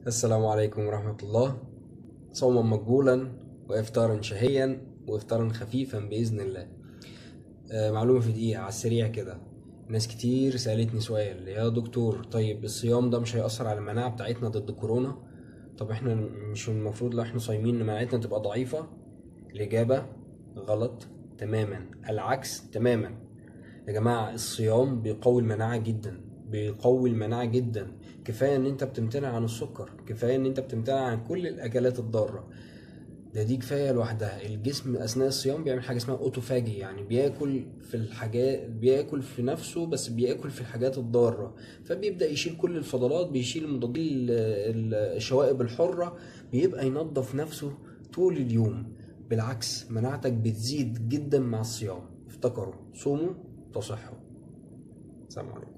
السلام عليكم ورحمة الله. صوما مقبولا وإفطارا شهيا وإفطارا خفيفا بإذن الله. معلومة في دقيقة على السريع كده. ناس كتير سألتني سؤال: يا دكتور، طيب الصيام ده مش هيأثر على المناعة بتاعتنا ضد كورونا؟ طب احنا مش المفروض لو احنا صايمين مناعتنا تبقى ضعيفة؟ الإجابة غلط تماما، العكس تماما. يا جماعة، الصيام بيقوي المناعة جدا، بيقوي المناعة جدا. كفاية ان انت بتمتنع عن السكر، كفاية ان انت بتمتنع عن كل الاكلات الضارة. دي كفاية لوحدها. الجسم اثناء الصيام بيعمل حاجة اسمها اوتوفاجي، يعني بياكل في الحاجات، بياكل في نفسه بس بياكل في الحاجات الضارة. فبيبدأ يشيل كل الفضلات، بيشيل المضادات، الشوائب الحرة، بيبقى ينظف نفسه طول اليوم. بالعكس، مناعتك بتزيد جدا مع الصيام. افتكروا: صوموا تصحوا. السلام عليكم.